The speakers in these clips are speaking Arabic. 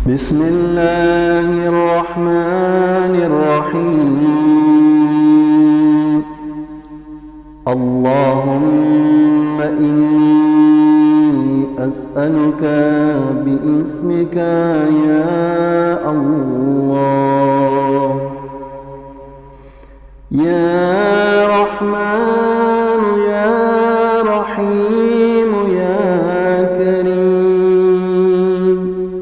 بسم الله الرحمن الرحيم. اللهم إني أسألك باسمك يا الله يا رحمن يا رحيم يا كريم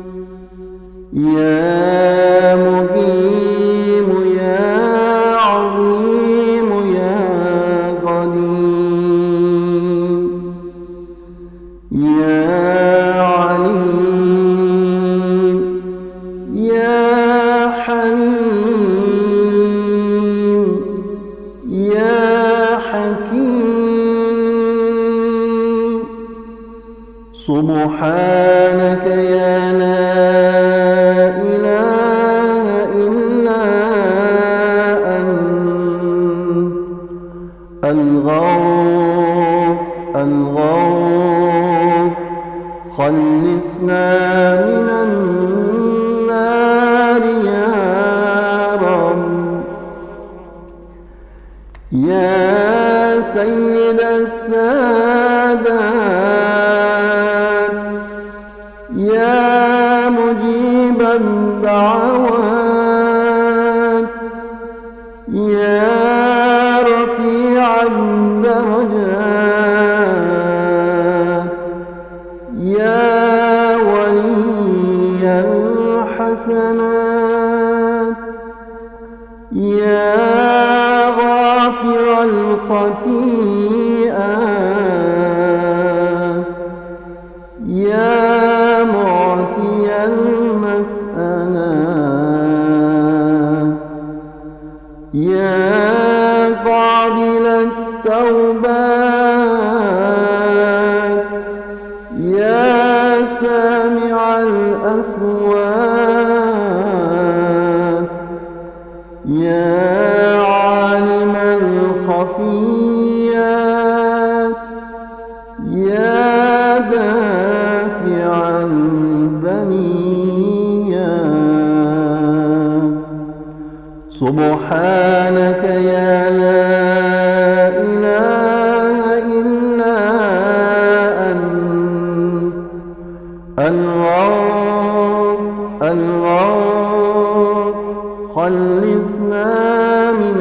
يا مقيم يا عظيم يا قديم يا عليم يا حليم يا حكيم. سبحانك يا لا إله إلا أنت الغوث الغوث خلصنا من النار يا رب. يا سيد السادات يا مجيب الدعوات يا رفيع الدرجات يا ولي الحسنات يا غافر الخطيئات يا معطي المسألات يا قابل التوبات يا سامع الأصوات يا عالم الخفيات يا دافع البليات. سبحانك يا لا إله إلا أنت الغوث الغوث خلصنا من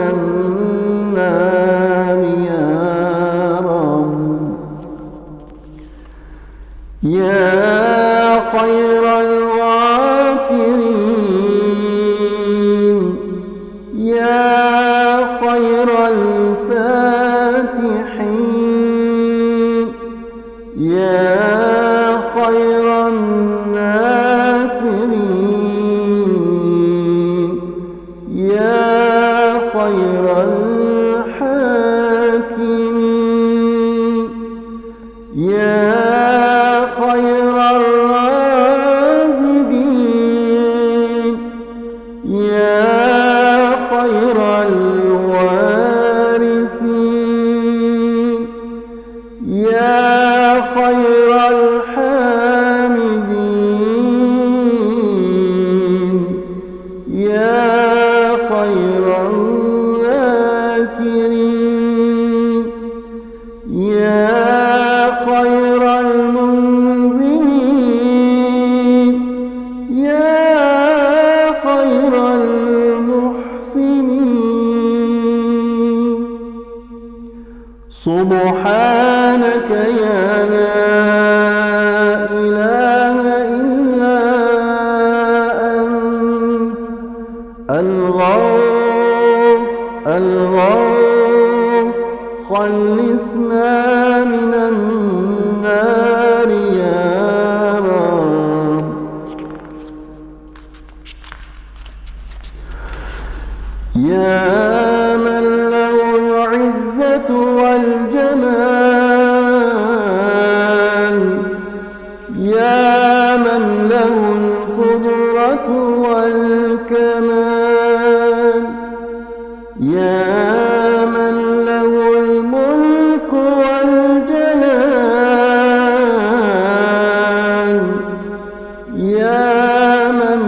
النار يا رب. يا خير الغافرين يا خير الفاتحين يا خير الناصرين يا خير الحاكمين يا خير الرازقين يا خير الوارثين يا خير الحامدين يا خير الذاكرين يا خير المنزلين يا خير المحسنين. سبحانك يا لا إله إلا أنت الغوث الغوث خلصنا من النار يا رب. يا من له العزة والجمال يا من له القدرة والكمال يا من له الملك والجلال يا من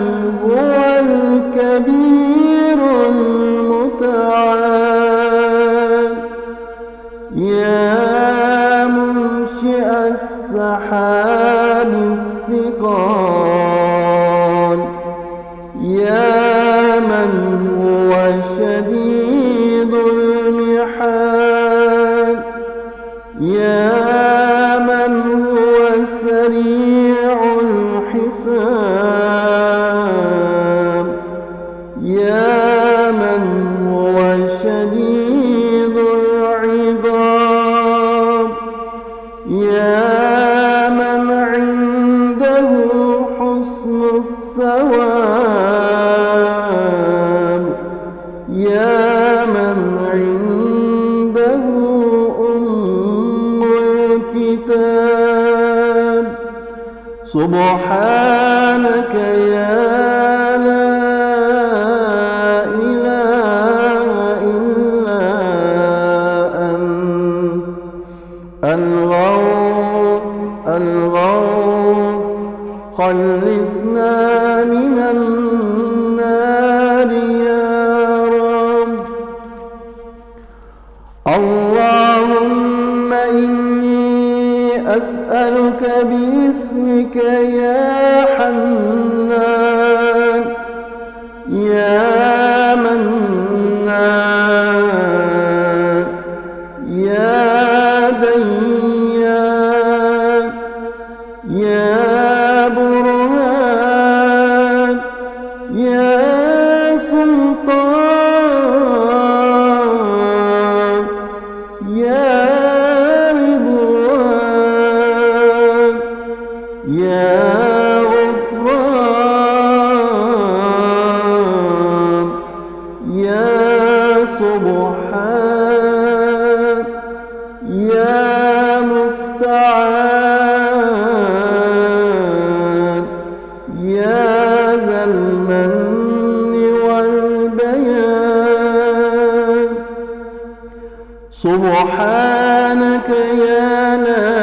الإمام، يا من هو شديد العقاب، يا من عنده حسن الثواب، يا من عنده أم الكتاب. سبحانك يا لا إله إلا أنت الغوث خلصنا من النار يا رب. اللهم إني أسألك باسمك يا حنان، يا منان، يا ديان، يا برهان، يا سلطان، يا رضوان، يا غفران، يا سبحان، يا مستعان، يا ذا المن والبيان. سبحانك يا لا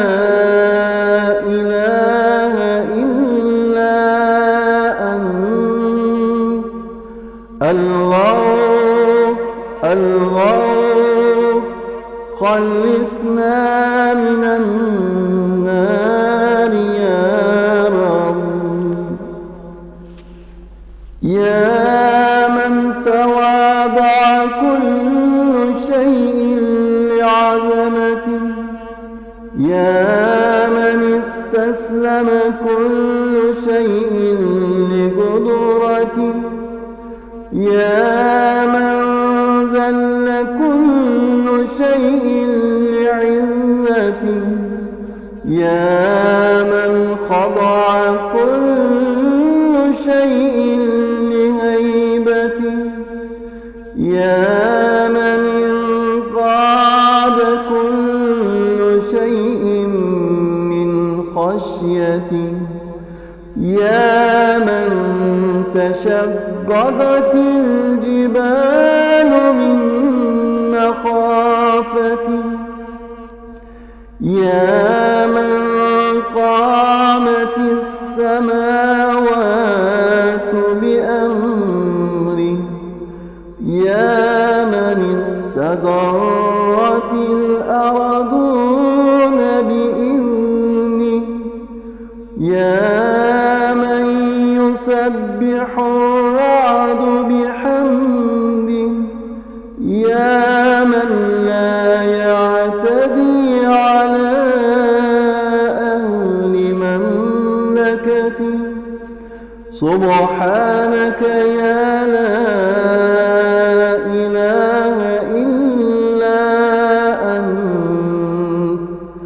إله إلا أنت الغوث خلصنا من النار يا رب. يا من تواضع كل شيء لعظمته، يا من استسلم كل شيء لقدرته، يا من ذل كل شيء لعزته، يا من خضع كل شيء لهيبته، يا من انقاد كل شيء من خشيته، يا من تشققت الجبال من مخافته، يا من قامت السماوات بأمره، يا من استقرت الأرضون بإذنه، يا من يسبح الرعد بحمده، يا من لا يعتدي على أهل مملكته. سبحانك يا لا إله إلا أنت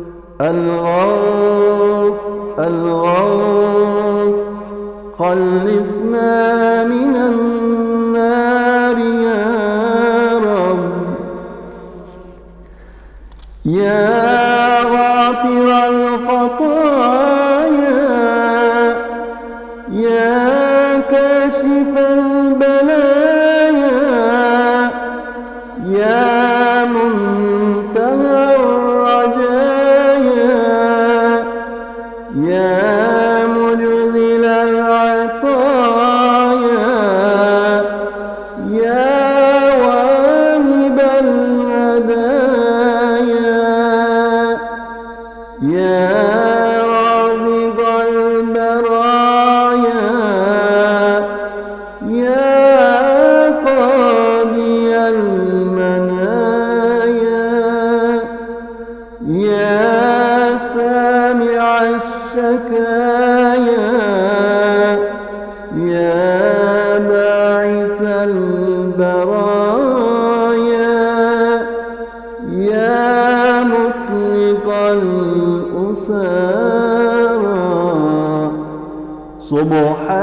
الغوث خلصنا من النار يا رب. يا غافر الخطايا، يا كاشف البلايا، يا منتهى الرجايا، يا مجزل العطايا، يا واهب الهدايا، يا رازق البرايا، يا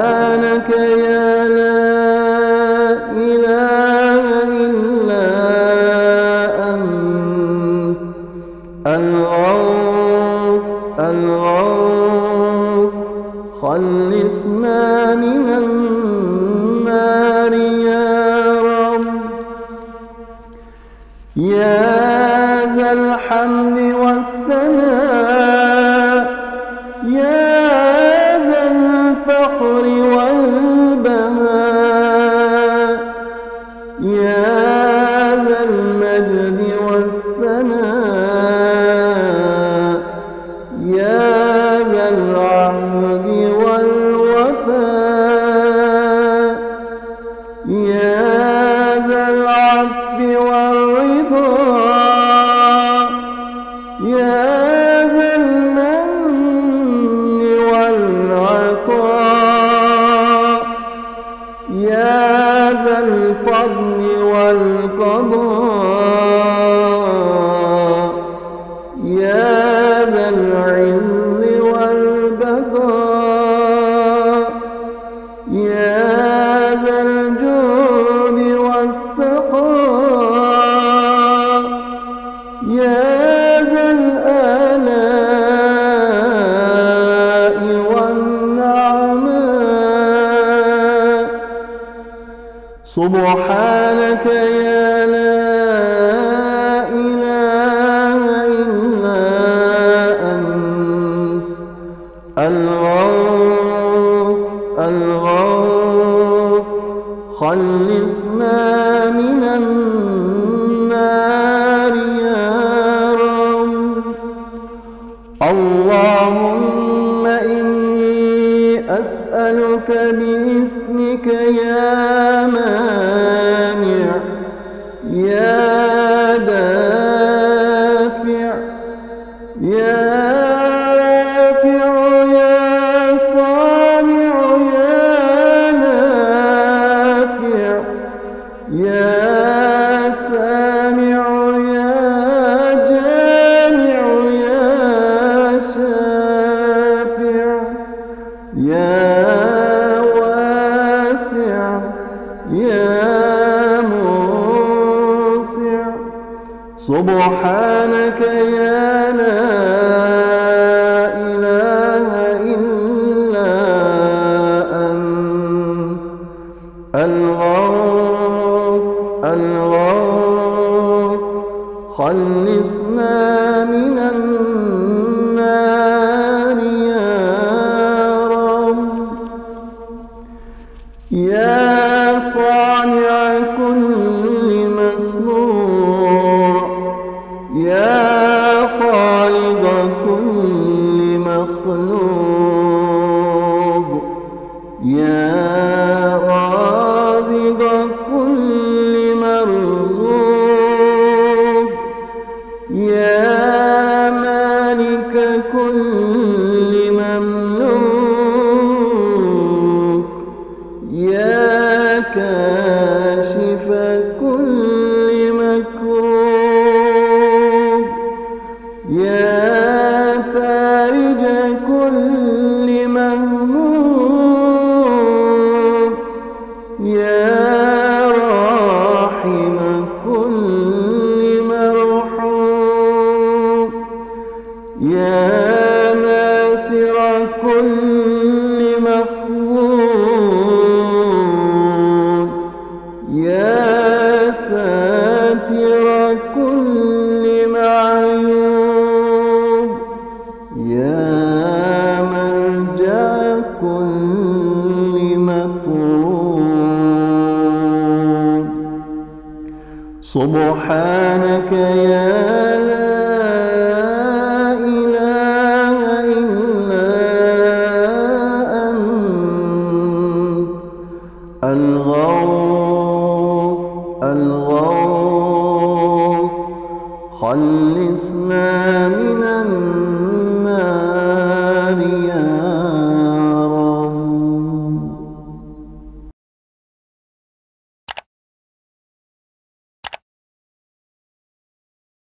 سبحانك يا لا إله إلا أنت الغوث الغوث خلصنا من النار يا رب. يا ذا الحمد والثناء يا ذا الفخر والبهاء يا ذا المجد والثناء يا ذا العهد والوفاء يا ذا العفو والرضا يا ذا المن والعطاء يا ذا الفضل والقضاء يا ذا العز والبقاء يا ذا الجود والسخاء يا ذا الآلاء والنعماء. سبحانك يا لا إله إلا أنت الغوث الغوث خلصنا من النار يا رب. اللهم إني أسألك باسمك يا مانع يا دافع يا رافع يا صانع يا نافع يا سامع يا جامع يا شافع يا واسع يا موسع. سبحانك يا لا إله إلا أنت الغوث الغوث خلصنا من النار يا رب. يا صانع كل مصنوع يا خالق كل مخلوق يا رازق كل مرزوق يا مالك كل مملوك يا كاشف كل مكروب يا فارج كل مهموم يا راحم كل مرحوم يا ناصر كل مخذول يا ساتر كل معيوب يا ملجأ كل مطلوب. سبحانك يا